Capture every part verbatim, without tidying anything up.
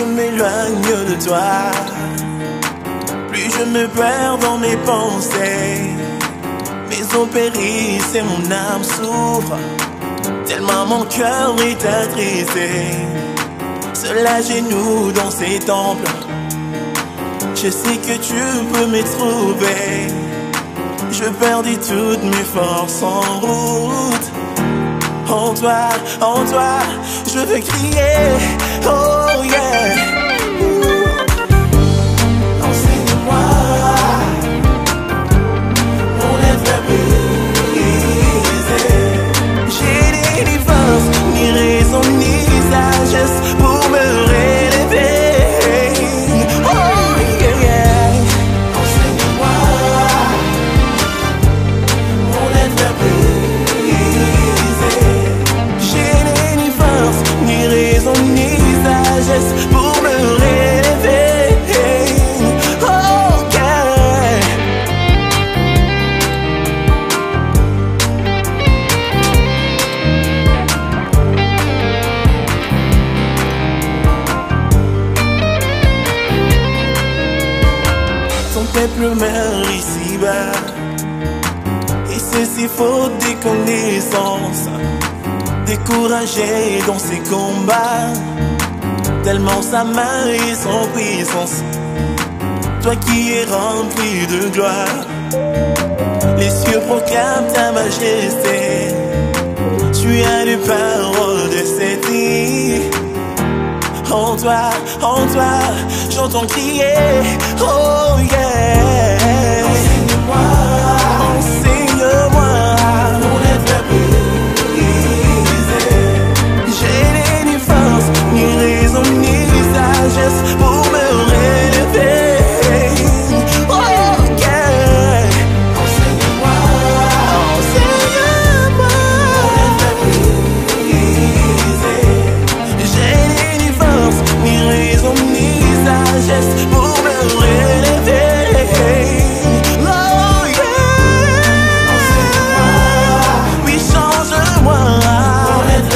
je m'éloigne de toi, plus je me perds dans mes pensées. Mes os périssent et mon âme souffre, tellement mon cœur est attristé. Seul à genoux dans ces temples, je sais que tu peux me trouver. Je perdis toutes mes forces en route. En toi, en toi, je veux crier, oh yeah. Enseigne-moi mon être brisé. J'ai ni force, ni raison, ni sagesse pour me relever. Oh yeah, yeah. Enseigne-moi mon être brisé. J'ai ni force, ni raison, ni sagesse pour me relever. Oh yeah. Ton peuple meurt ici-bas, et ceci faute des connaissances. Découragé dans ses combats, tellement sa main et son puissance. Toi qui es rempli de gloire, les cieux proclament ta majesté. Tu as les paroles de cette île. En toi, en toi, j'entends crier, oh yeah. Enseigne-moi, enseigne-moi mon être brisé. J'ai ni force, ni raison, ni sagesse pour me relever. Oh yeah. Enseigne-moi, enseigne-moi mon être brisé. J'ai ni force, ni raison, ni sagesse pour me relever. Oh yeah. Enseigne-moi, oui change-moi mon être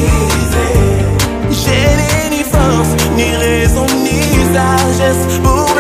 brisé. J'ai ni force, ni raison, ni sagesse pour